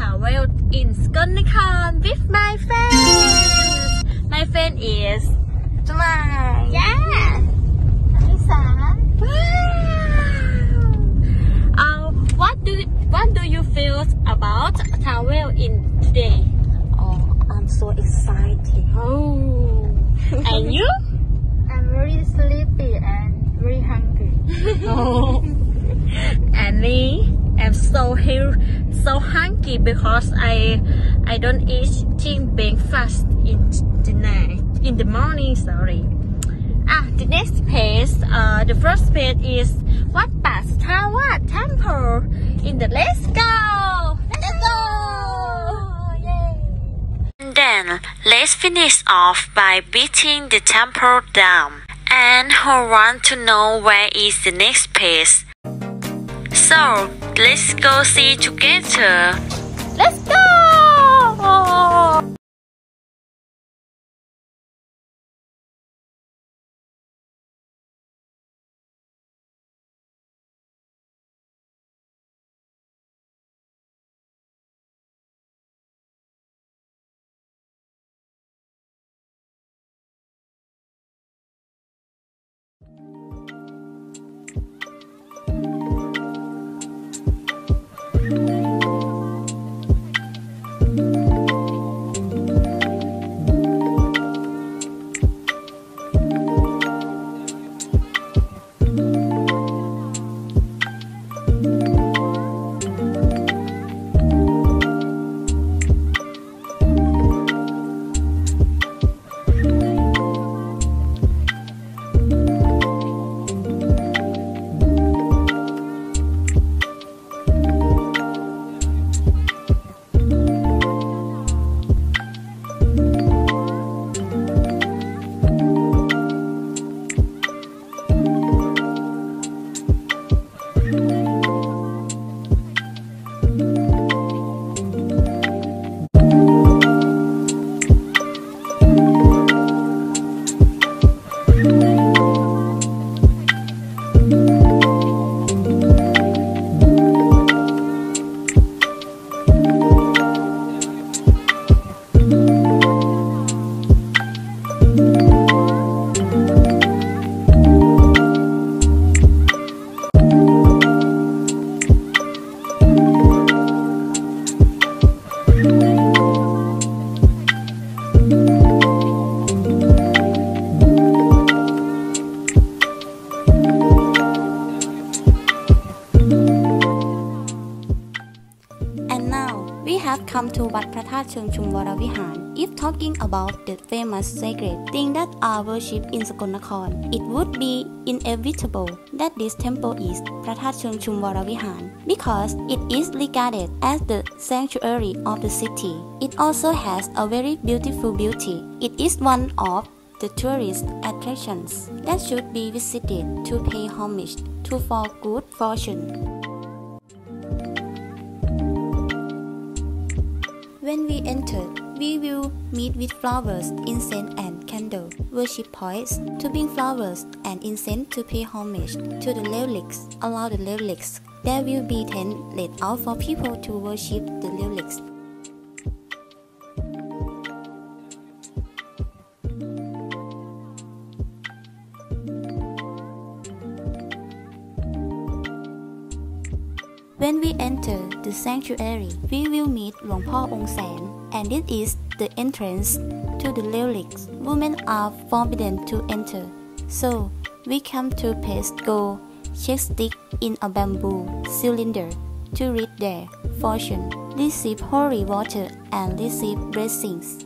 travel in Skonnakorn with my friend. My friend is Smile. yeah. Lisa. Wow. What do you feel about travel in today? Oh, I'm so excited. Oh. And you? I'm very sleepy and very hungry. Oh. And me, I'm so hungry because I don't eat breakfast in the morning. Sorry. The next place, the first place is Wat Pasthawat Temple. Let's go. Let's go. Yay. And then let's finish off by beating the temple down. And who want to know where is the next place? So let's go see together. Let's go! We have come to Wat Phra Thát Cheung Chum Varavihan. If talking about the famous sacred things that are worshipped in Skonnakorn, it would be inevitable that this temple is Phra Thát Cheung Chum Varavihan because it is regarded as the sanctuary of the city. It also has a very beautiful beauty. It is one of the tourist attractions that should be visited to pay homage to for good fortune. When we enter, we will meet with flowers, incense and candle, worship points to bring flowers and incense to pay homage to the relics. Along the relics, there will be tents laid out for people to worship the relics. When we enter the sanctuary, we will meet Luang Pho Ong San, and this is the entrance to the relics. Women are forbidden to enter, so we come to place gold check stick in a bamboo cylinder to read their fortune, receive holy water, and receive blessings.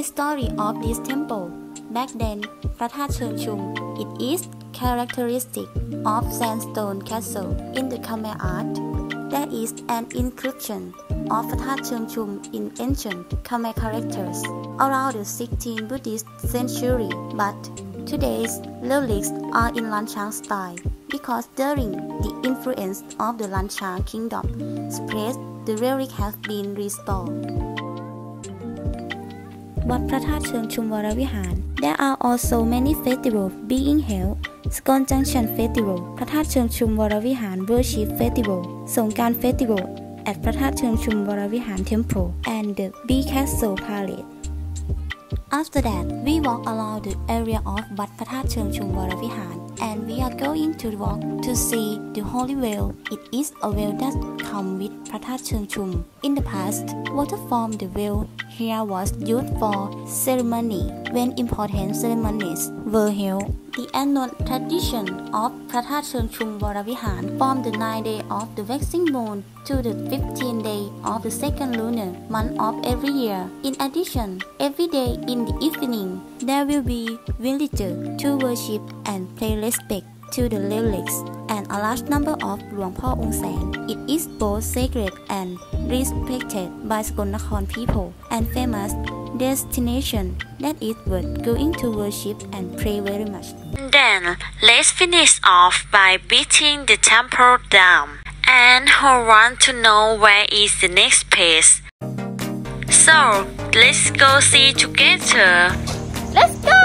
history of this temple. Back then, พระธาตุเชิงชุม it is characteristic of sandstone castle in the Khmer art. There is an inscription of พระธาตุเชิงชุม in ancient Khmer characters around the 16th Buddhist century, but today's relics are in Lanchang style because during the influence of the Lanchang kingdom spread, the relic has been restored. วัดพระธาตุเชิงชุมวรวิหาร There are also many festivals being held. Skon Junction Festival พระธาตุเชิงชุมวรวิหาร Worship Festival สงกรานต์ Festival at พระธาตุเชิงชุมวรวิหาร Temple and the Big Castle Parade. After that, we walk around the area of วัดพระธาตุเชิงชุมวรวิหาร and we are going to walk to see the holy well. It is a well that comes with พระธาตุเชิงชุม. In the past, water from the well here was used for ceremony when important ceremonies were held. The annual tradition of พระธาตุเชิงชุมวรวิหาร from the 9th day of the waxing moon to the 15th day of the second lunar month of every year. In addition, every day in the evening, there will be villagers to worship and pay respect to the relics and a large number of หลวงพ่อองค์แสน. It is both sacred and respected by Sakon Nakhon people and famous destination that is worth going to worship and pray very much. Then let's finish off by beating the temple down and who want to know where is the next place. So let's go see together. Let's go!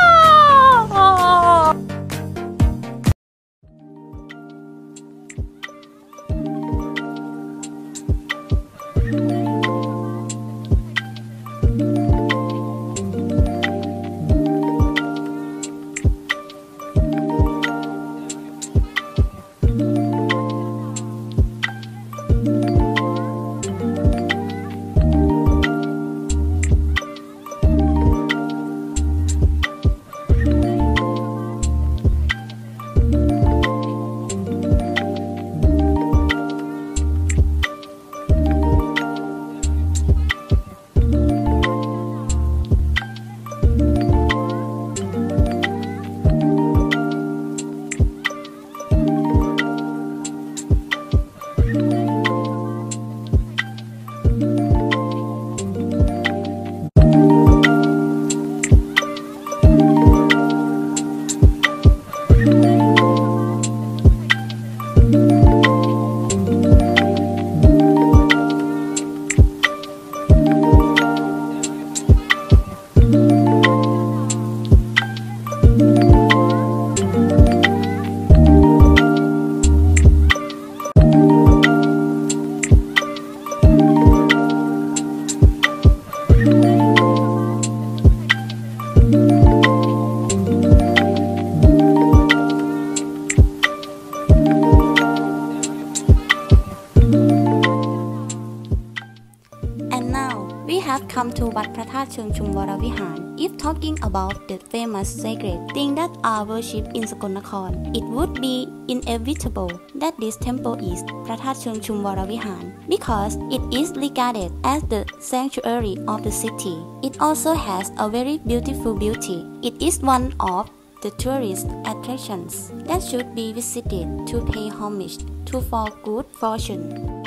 Come to วัดพระธาตุเชิงชุมวรวิหาร If talking about the famous sacred things that are worshipped in Sakon Nakhon, it would be inevitable that this temple is พระธาตุเชิงชุมวรวิหาร because it is regarded as the sanctuary of the city. It also has a very beautiful beauty. It is one of the tourist attractions that should be visited to pay homage to for good fortune.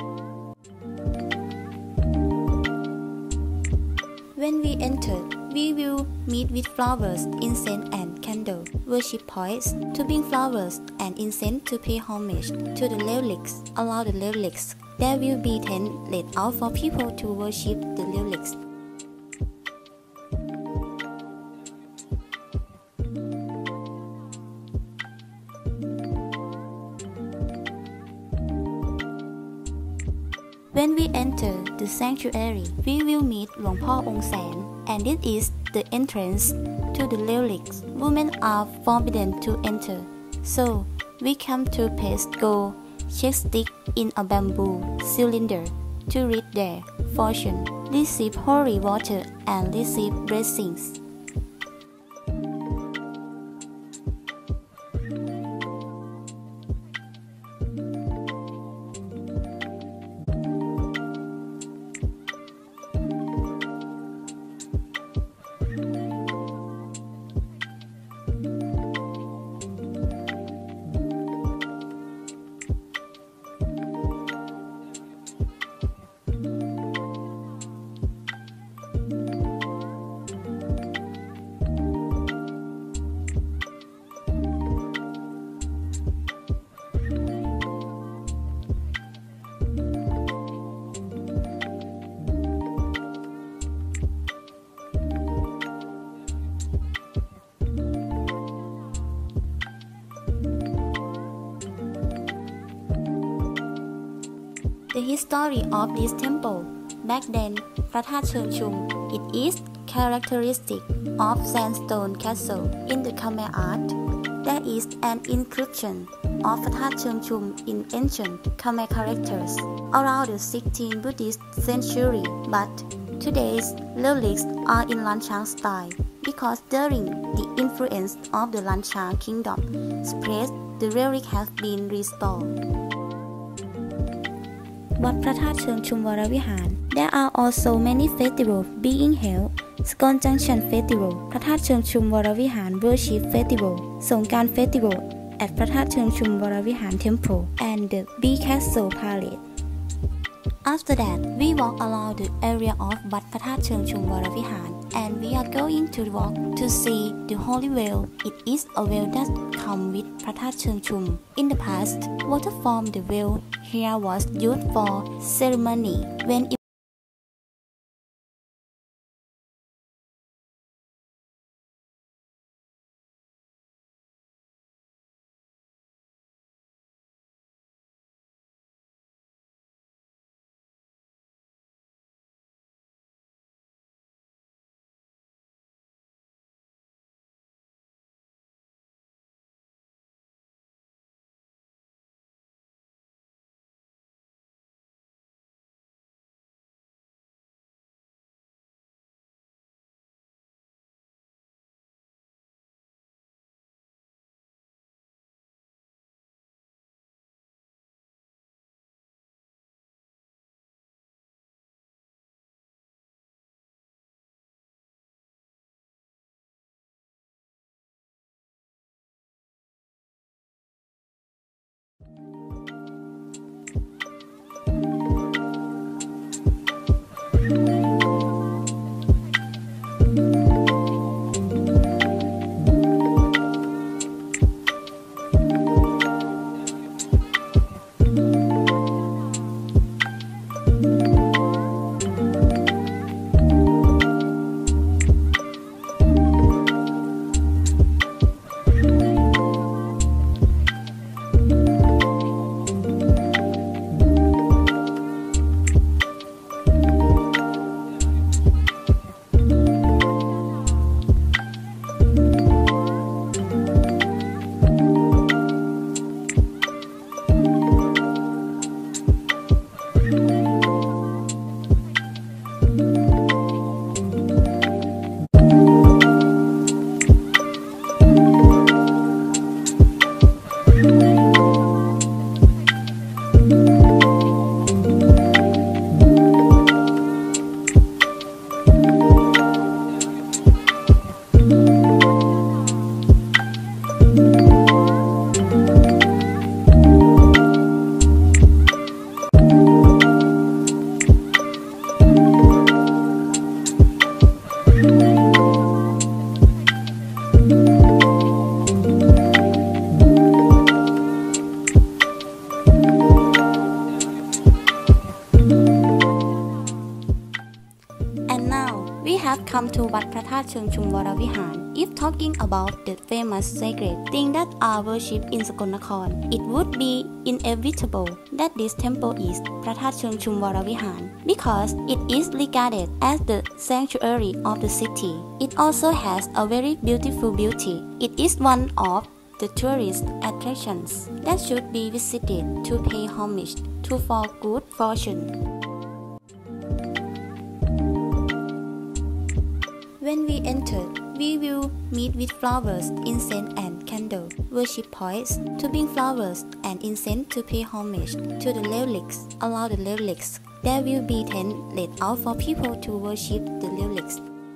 When we enter, we will meet with flowers, incense and candle worship points to bring flowers and incense to pay homage to the relics. Around the relics, there will be tents laid out for people to worship the relics. When we enter the sanctuary, we will meet หลวงพ่อองค์แสน and this is the entrance to the relics. Women are forbidden to enter, so we come to place gold check stick in a bamboo cylinder to read their fortune, receive holy water, and receive blessings. The history of this temple. Back then, พระธาตุเชิงชุม it is characteristic of sandstone castle in the Khmer art. There is an inscription of พระธาตุเชิงชุม in ancient Khmer characters around the 16th Buddhist century, but today's relics are in Lanchang style because during the influence of the Lanchang kingdom spread, the relic has been restored. วัดพระธาตุเชิงชุมวรวิหาร There are also many festivals being held. Skon Junction Festival พระธาตุเชิงชุมวรวิหาร Worship Festival สงกรานต์ Festival at พระธาตุเชิงชุมวรวิหาร Temple and the Bee Castle Parade. After that, we walk around the area of วัดพระธาตุเชิงชุมวรวิหาร and we are going to walk to see the Holy Well. It is a well that comes with พระธาตุเชิงชุม. In the past, water from the well here was used for ceremony when have come to วัดพระธาตุเชิงชุมวรวิหาร If talking about the famous sacred things that are worshipped in สกลนคร it would be inevitable that this temple is พระธาตุเชิงชุมวรวิหาร because it is regarded as the sanctuary of the city. It also has a very beautiful beauty. It is one of the tourist attractions that should be visited to pay homage to for good fortune. When we enter, we will meet with flowers, incense and candle, worship points to bring flowers and incense to pay homage to the relics. Around the relics, there will be tents laid out for people to worship the relics.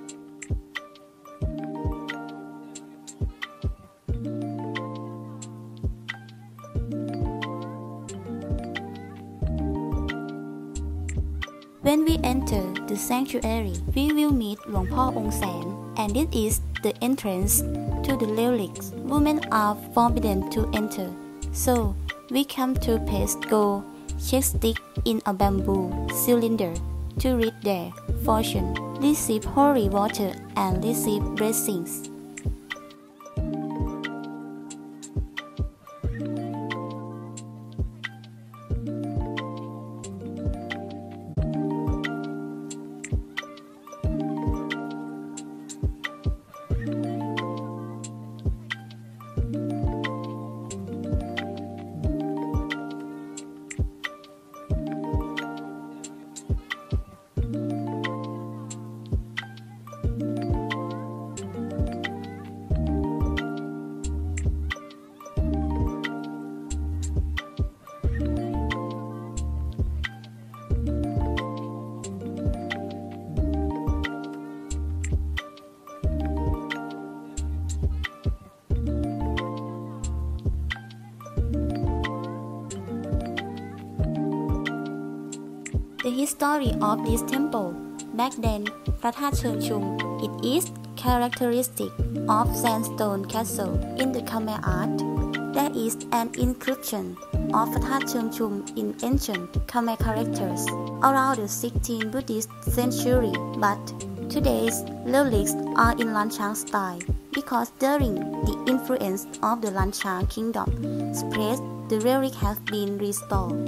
When we enter the sanctuary, we will meet หลวงพ่อองค์แสน and this is the entrance to the relics. Women are forbidden to enter, so we come to paste gold check stick in a bamboo cylinder to read their fortune, receive holy water, and receive blessings. The history of this temple. Back then, พระธาตุเชิงชุม it is characteristic of sandstone castle in the Khmer art. There is an inscription of พระธาตุเชิงชุม in ancient Khmer characters around the 16th Buddhist century, but today's relics are in Lanchang style because during the influence of the Lanchang kingdom spread, the relic has been restored.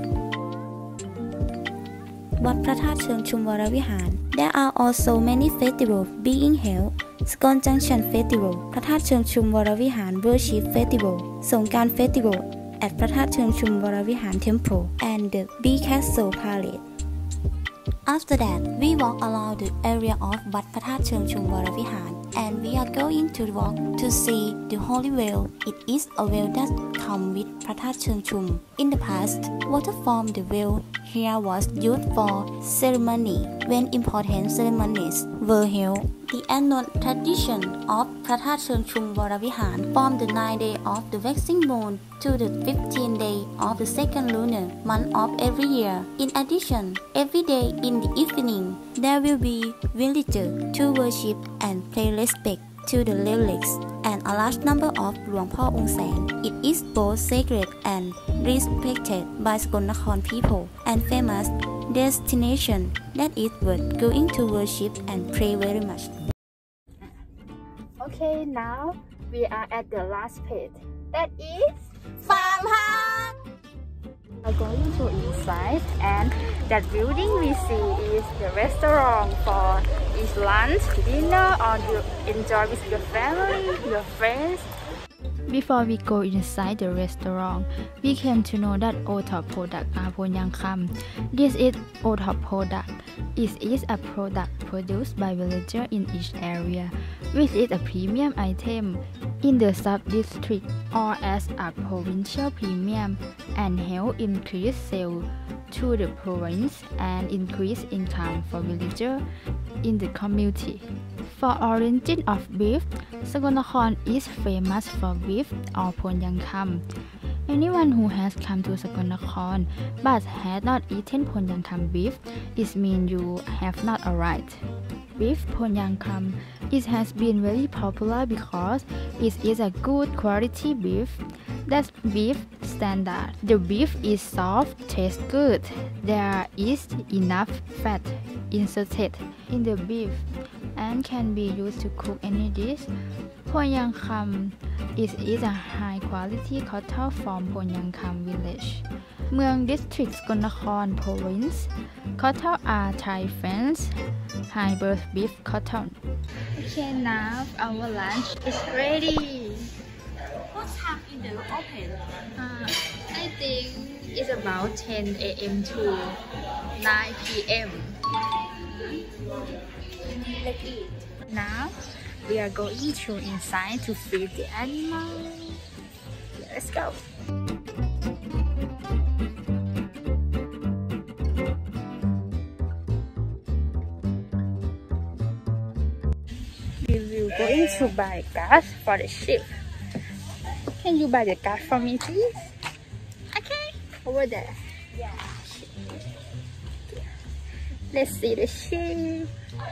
วัดพระธาตุเชิงชุมวรวิหาร There are also many festivals being held. Skon Junction Festival พระธาตุเชิงชุมวรวิหาร Worship Festival สงกรานต์ Festival at พระธาตุเชิงชุมวรวิหาร Temple and the Big Castle Parade. After that, we walk around the area of วัดพระธาตุเชิงชุมวรวิหาร and we are going to walk to see the holy well. It is a well that comes with พระธาตุเชิงชุม. In the past, water from the well here was used for ceremony when important ceremonies were held. The annual tradition of พระธาตุเชิงชุมวรวิหาร from the 9th day of the waxing moon to the 15th day of the second lunar month of every year. In addition, every day in the evening, there will be villagers to worship and pay respect to the relics and a large number of หลวงพ่อองค์แสน. It is both sacred and respected by Sagonakorn people and famous destination that is worth going to worship and pray very much. Okay, now we are at the last page. That is Farmhouse. we are going to inside, and that building we see is the restaurant for eat lunch, dinner, or you enjoy with your family, your friends. Before we go inside the restaurant, we came to know that OTOP product are Ponyangkham. This is OTOP product. It is a product produced by villagers in each area, which is a premium item in the sub-district or as a provincial premium and help increase sales to the province and increase income for villagers in the community. For origin of beef, Sagonakorn is famous for beef or Ponyangkham. Anyone who has come to Sagonakorn but has not eaten Ponyangkham beef, it means you have not arrived. Beef Ponyangkham, it has been very popular because it is a good quality beef. That's beef standard. The beef is soft, tastes good. There is enough fat inserted in the beef and can be used to cook any dish. Ponyangkham is a high quality cattle from Ponyangkham village. เมือง District Sagonakorn Province. Cattle are Thai fence, high birth beef cattle. Okay, now our lunch is ready. What time is the open? I think it's about 10 a.m. to 9 p.m. Let's eat. Now we are going to inside to feed the animal. Let's go. We will going to buy gas for the sheep. Can you buy the gas for me, please? Okay, over there. Yeah. Let's see the sheep.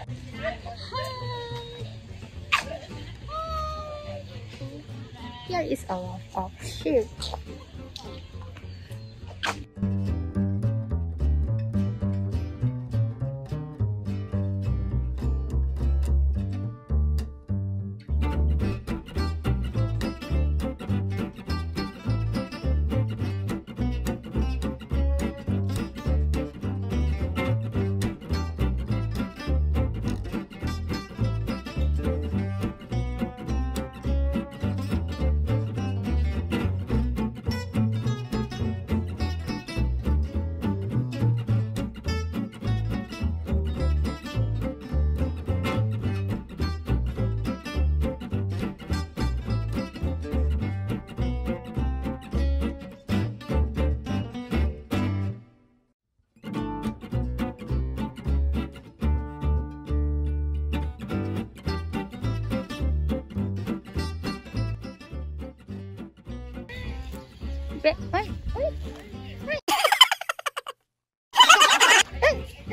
Here is a lot of sheep. Wait.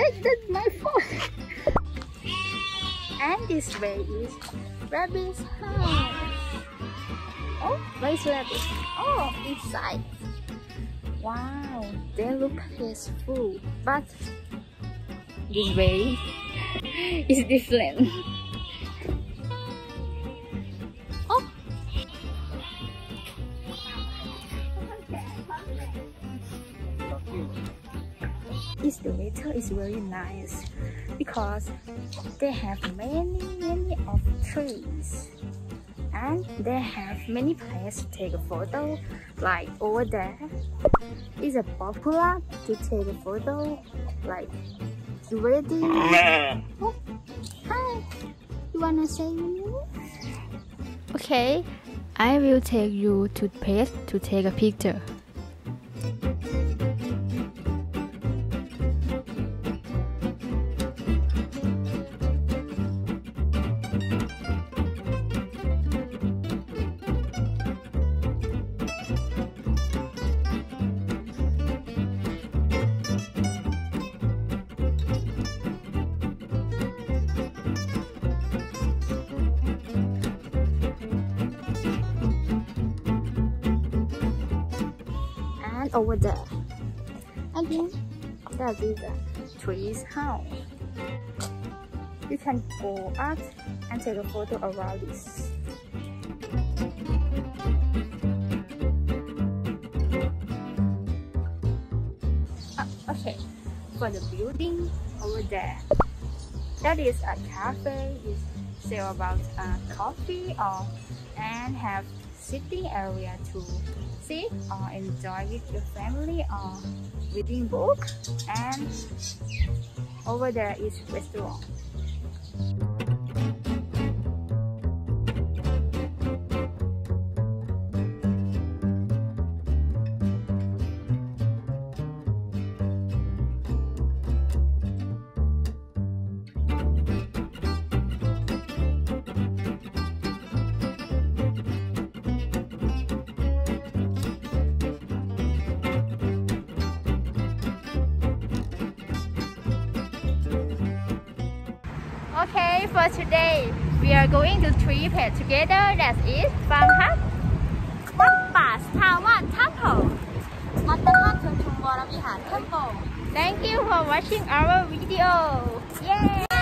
this way is rabbit's house. Oh, where is rabbit? Oh, inside. Wow, they look peaceful, but this way is different. Oh. The weather is very nice because they have many of trees and they have many places to take a photo. Like over there is a popular to take a photo, like ready. Oh, hi, you wanna say your name? Okay, I will take you to the place to take a picture. Over there, again, that is a tree's house. You can go out and take a photo around this. Okay, for the building over there, that is a cafe. It sell about coffee and have sitting area to sit or enjoy with your family or reading book. And over there is restaurant. Okay, for today we are going to three places together. That is Phang Hat, Pathpawan Temple, Temple. Thank you for watching our video. Yay!